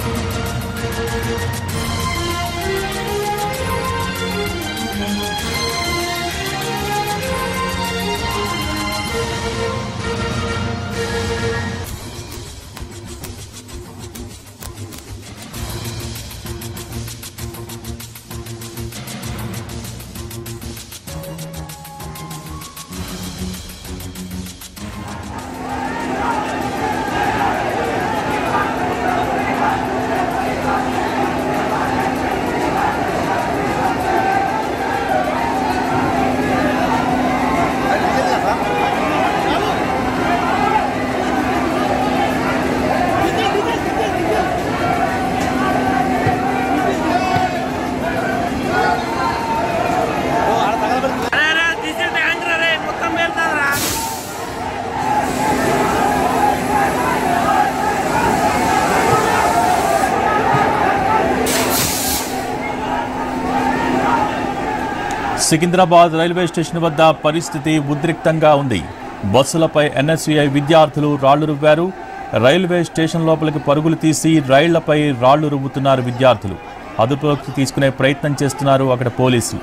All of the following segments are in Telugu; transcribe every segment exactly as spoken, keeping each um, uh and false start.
సికింద్రాబాద్ రైల్వే స్టేషన్ వద్ద పరిస్థితి ఉద్రిక్తంగా ఉంది. బస్సులపై ఎన్ఎస్యుఐ విద్యార్థులు రాళ్లు రువ్వారు. రైల్వే స్టేషన్ లోపలికి పరుగులు తీసి రైళ్లపై రాళ్లు రువ్వుతున్నారు విద్యార్థులు. అదుపులోకి తీసుకునే ప్రయత్నం చేస్తున్నారు అక్కడ పోలీసులు.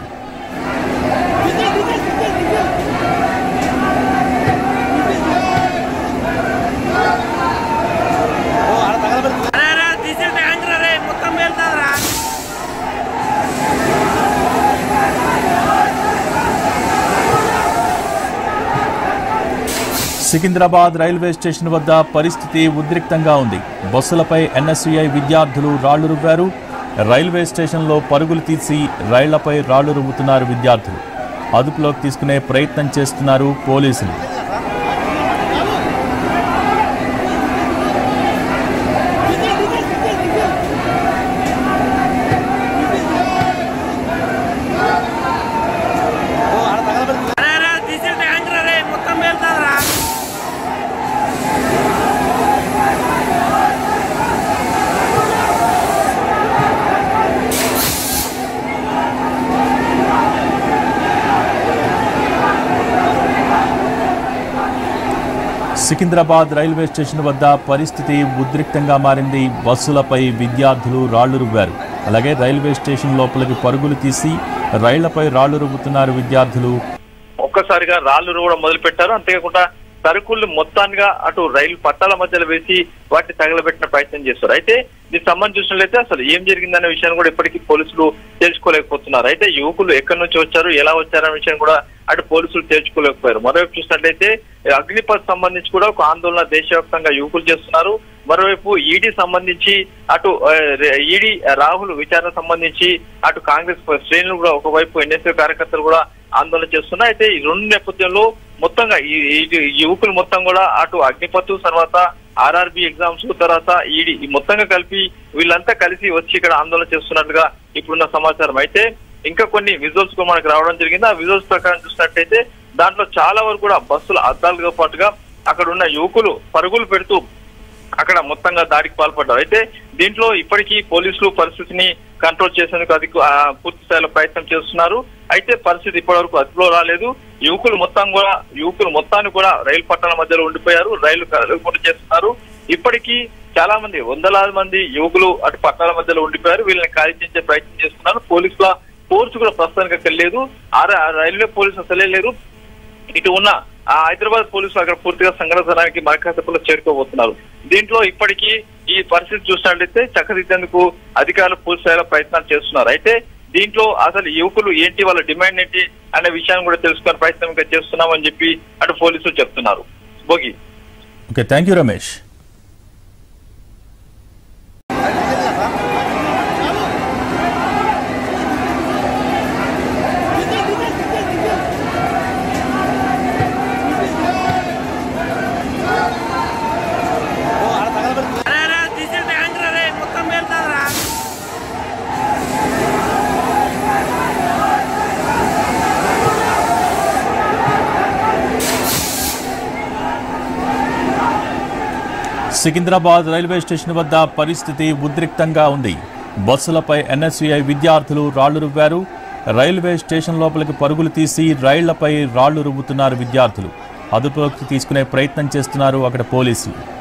సికింద్రాబాద్ రైల్వే స్టేషన్ వద్ద పరిస్థితి ఉద్రిక్తంగా ఉంది. బస్సులపై ఎన్ఎస్యుఐ విద్యార్థులు రాళ్లు రువ్వారు. రైల్వే స్టేషన్లో పరుగులు తీసి రైళ్లపై రాళ్లు రువ్వుతున్నారు విద్యార్థులు. అదుపులోకి తీసుకునే ప్రయత్నం చేస్తున్నారు పోలీసులు. సికింద్రాబాద్ రైల్వే స్టేషన్ వద్ద పరిస్థితి ఉద్రిక్తంగా మారింది. బస్సులపై విద్యార్థులు రాళ్లు రువ్వారు. అలాగే రైల్వే స్టేషన్ లోపలికి పరుగులు తీసి రైళ్లపై రాళ్లు రువ్వుతున్నారు విద్యార్థులు. ఒక్కసారిగా రాళ్లు రువ్వడం మొదలు పెట్టారు. అంతేకాకుండా సరుకులు మొత్తాన్నిగా అటు రైలు పట్టాల మధ్యలో వేసి వాటిని తగలబెట్టిన ప్రయత్నం చేస్తారు. అయితే దీనికి సంబంధించి చూసినట్లయితే అసలు ఏం జరిగిందనే విషయాన్ని కూడా ఇప్పటికీ పోలీసులు తెలుసుకోలేకపోతున్నారు. అయితే యువకులు ఎక్కడి నుంచి వచ్చారు, ఎలా వచ్చారనే విషయం కూడా అటు పోలీసులు తేల్చుకోలేకపోయారు. మరోవైపు చూసినట్లయితే అగ్నిపథ్ సంబంధించి కూడా ఒక ఆందోళన దేశవ్యాప్తంగా యువకులు చేస్తున్నారు. మరోవైపు ఈడీ సంబంధించి అటు ఈడీ రాహుల్ విచారణ సంబంధించి అటు కాంగ్రెస్ శ్రేణులు కూడా ఒకవైపు ఎన్ఎస్ఏ కార్యకర్తలు కూడా ఆందోళన చేస్తున్నారు. అయితే ఈ రెండు నేపథ్యంలో మొత్తంగా ఈ యువకులు మొత్తం కూడా అటు అగ్నిపథ్ తర్వాత ఆర్ఆర్బి ఎగ్జామ్స్ తర్వాత ఈడీ మొత్తంగా కలిపి వీళ్ళంతా కలిసి వచ్చి ఇక్కడ ఆందోళన చేస్తున్నట్టుగా ఇప్పుడున్న సమాచారం. అయితే ఇంకా కొన్ని విజువల్స్ కూడా మనకు రావడం జరిగింది. ఆ విజువల్స్ ప్రకారం చూసినట్టయితే దాంట్లో చాలా వరకు కూడా బస్సుల అద్దాలతో పాటుగా అక్కడ ఉన్న యువకులు పరుగులు పెడుతూ అక్కడ మొత్తంగా దాడికి పాల్పడ్డారు. అయితే దీంట్లో ఇప్పటికీ పోలీసులు పరిస్థితిని కంట్రోల్ చేసేందుకు అది పూర్తి స్థాయిలో ప్రయత్నం చేస్తున్నారు. అయితే పరిస్థితి ఇప్పటి వరకు అదుపులో రాలేదు. యువకులు మొత్తం కూడా యువకులు మొత్తాన్ని కూడా రైలు పట్టాల మధ్యలో ఉండిపోయారు. రైలు కదలకుండా చేస్తున్నారు. ఇప్పటికీ చాలా మంది వందలాది మంది యువకులు అటు పట్టాల మధ్యలో ఉండిపోయారు. వీళ్ళని కాల్చించే ప్రయత్నం చేస్తున్నారు. పోలీసుల ఫోర్స్ కూడా ప్రస్తుతానికి అక్కడ లేదు. ఆ రైల్వే పోలీసులు అసలే లేరు. ఇటు ఉన్న ఆ హైదరాబాద్ పోలీసులు అక్కడ పూర్తిగా సంఘటన స్థలానికి మరకతపులో చేరుకోబోతున్నారు. దీంట్లో ఇప్పటికీ ఈ పరిస్థితి చూసినట్లయితే చక్కదిద్దేందుకు అధికారులు పూర్తి స్థాయిలో ప్రయత్నాలు చేస్తున్నారు. అయితే దీంట్లో అసలు యువకులు ఏంటి, వాళ్ళ డిమాండ్ ఏంటి అనే విషయాన్ని కూడా తెలుసుకునే ప్రయత్నం చేస్తున్నామని చెప్పి అటు పోలీసులు చెప్తున్నారు. భోగి. Okay, thank you Ramesh. Secunderabad railway station వద్ద పరిస్థితి ఉద్రిక్తంగా ఉంది. బస్సులపై ఎన్ఎస్యుఐ విద్యార్థులు రాళ్లు రువ్వారు. రైల్వే స్టేషన్ లోపలికి పరుగులు తీసి రైళ్లపై రాళ్లు రువ్వుతున్నారు విద్యార్థులు. అదుపులోకి తీసుకునే ప్రయత్నం చేస్తున్నారు అక్కడ పోలీసులు.